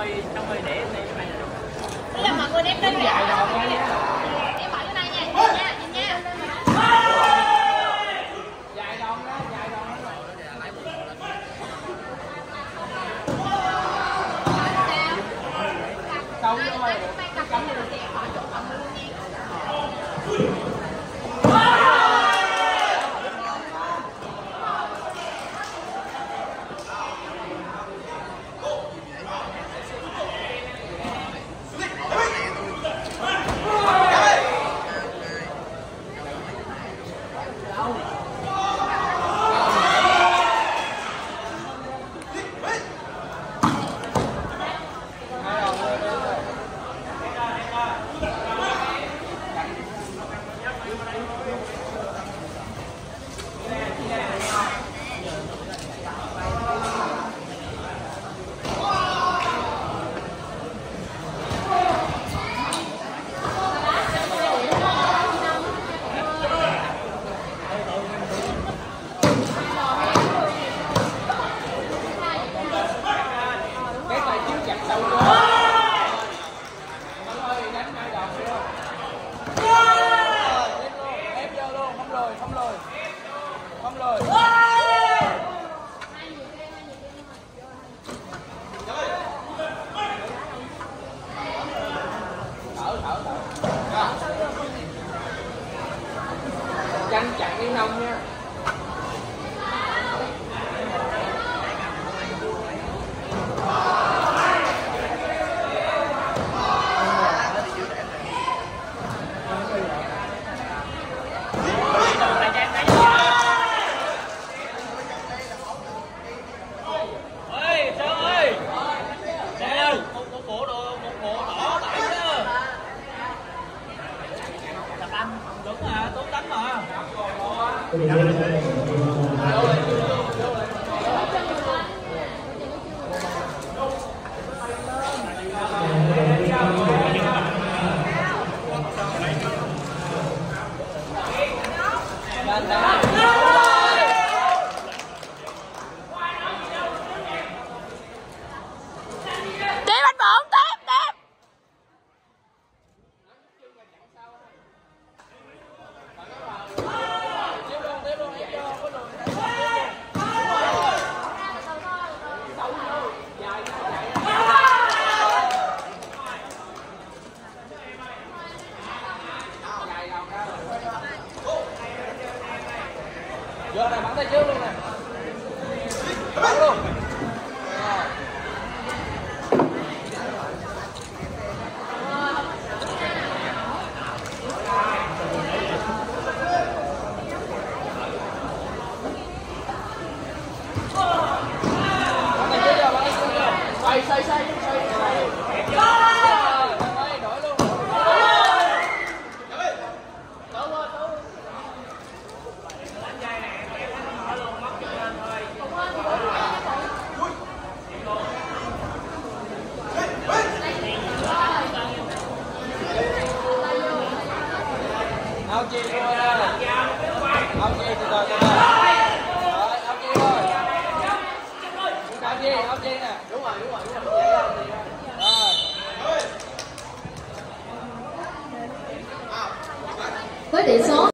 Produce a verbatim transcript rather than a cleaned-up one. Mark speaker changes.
Speaker 1: rồi xong rồi để đây các bạn.
Speaker 2: Bây giờ mọi người đem lên dài rồi nha. Em bỏ vô đây nha, nhìn nha, nhìn nha.
Speaker 1: Dài đòn đó, dài đòn đó. Câu vô rồi. Cắm vô được. Không rồi. Thở thở thở. Tranh chặn đi nông nha. Đúng mà, tốt đánh mà. Vô này bắn tay trước luôn nè. Bắn luôn. Bắn tay trước vô, bắn tay trước vô. Xoay xoay xoay xoay xoay. Áo chi thôi áo chi từ từ từ từ rồi áo chi thôi áo chi áo chi nè đúng rồi đúng rồi đúng rồi rồi với tỷ số